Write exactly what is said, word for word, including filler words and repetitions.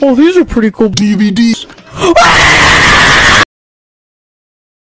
Oh, these are pretty cool D V Ds. Ah!